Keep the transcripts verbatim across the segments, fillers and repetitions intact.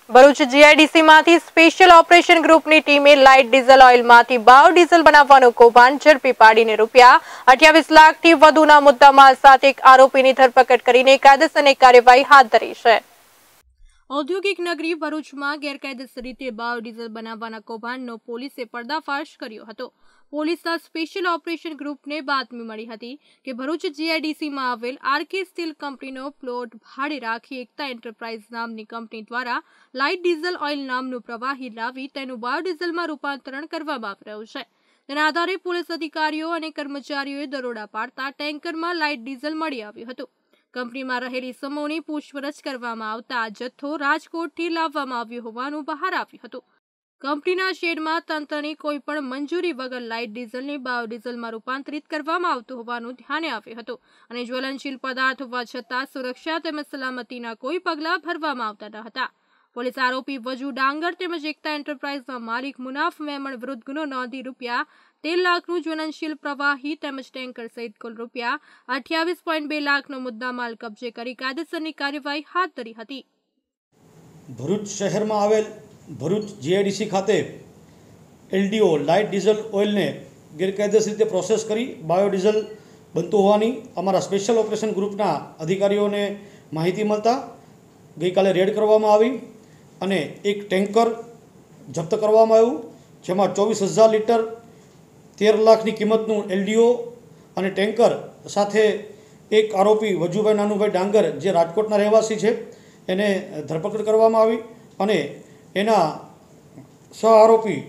Bharuch જીઆઈડીસીમાંથી special operation ગ્રુપની ટીમે light diesel ઓઇલમાંથી biodiesel બનાવવાનું કૌભાંડ ઝડપી પાડીને રૂપિયા અઠ્યાવીસ લાખથી વધુના મુદ્દામાલ સાથે એક આરોપીની ધરપકડ કરીને કાયદેસરની કાર્યવાહી હાથ ધરી છે। ઔદ્યોગિક નગરી ભરૂચમાં ગેરકાયદેસર રીતે બાયોડીઝલ બનાવવાના કૌભાંડનો પોલીસે પર્દાફાશ કર્યો હતો। પોલીસના સ્પેશિયલ ઓપરેશન ગ્રુપને બાતમી મળી હતી કે ભરૂચ જીઆઈડીસીમાં આવેલ આરકે સ્ટીલ કંપનીનો પ્લોટ ભાડે રાખી એકતા એન્ટરપ્રાઇઝ નામની કંપની દ્વારા લાઇટ ડીઝલ ઓઇલ નામનું પ્રવાહી લાવી તેનું બાયોડીઝલમાં રૂપાંતરણ કરવામાં આવી રહ્યું છે। તેના આધારે પોલીસ અધિકારીઓ અને કર્મચારીઓએ દરોડા પાડતા ટેન્કરમાં લાઇટ ડીઝલ મળી આવ્યું હતું। કંપનીમાં રહેલી સમૂહની પૂછપરછ કરવામાં આવતા આ જથ્થો રાજકોટથી લાવવામાં આવ્યો હોવાનું બહાર આવ્યું હતું। કંપનીના શેડમાં તંત્રની કોઈ પણ મંજૂરી વગર લાઇટ ડીઝલને બાયોડીઝલમાં રૂપાંતરિત કરવામાં આવતું હોવાનું ધ્યાને આવ્યું હતું અને જ્વલનશીલ પદાર્થ હોવા છતાં સુરક્ષા તેમજ સલામતીના કોઈ પગલાં ભરવામાં આવતા ન હતા। પોલીસ આરોપી વજુ ડાંગર તેમજ એકતા એન્ટરપ્રાઇઝના માલિક મુનાફ મેમણ વિરુદ્ધ ગુનો નોંધી રૂપિયા તેર લાખનું જ્વલનશીલ પ્રવાહી તેમજ ટેન્કર સહિત કુલ રૂપિયા અઠ્યાવીસ પોઈન્ટ બે લાખનો મુદ્દામાલ કબજે કરી કાયદેસરની કાર્યવાહી હાથ ધરી હતી। ભરૂચ શહેરમાં આવેલ ભરૂચ જીઆઈડીસી ખાતે એલડીઓ લાઇટ ડીઝલ ઓઇલને ગેરકાયદેસર રીતે પ્રોસેસ કરી બાયોડીઝલ બનતું હોવાની અમારા સ્પેશિયલ ઓપરેશન ગ્રુપના અધિકારીઓને માહિતી મળતા ગઈકાલે રેડ કરવામાં આવી અને એક ટેન્કર જપ્ત કરવામાં આવ્યું, જેમાં ચોવીસ હજાર લીટર તેર લાખની કિંમતનું એલડીઓ અને ટેન્કર સાથે એક આરોપી વજુભાઈ નાનુભાઈ ડાંગર જે રાજકોટના રહેવાસી છે એને ધરપકડ કરવામાં આવી અને એના સહ આરોપી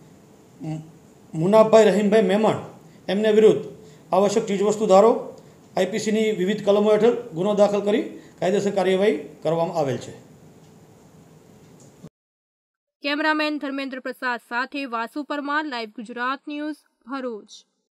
મુનાફભાઈ રહીમભાઈ મેમણ એમને વિરુદ્ધ આવશ્યક ચીજવસ્તુ ધારો આઈપીસીની વિવિધ કલમો હેઠળ ગુનો દાખલ કરી કાયદેસર કાર્યવાહી કરવામાં આવેલ છે। કેમેરામેન ધર્મેન્દ્ર પ્રસાદ સાથે વાસુ પરમાર, લાઈવ ગુજરાત ન્યૂઝ, ભરૂચ।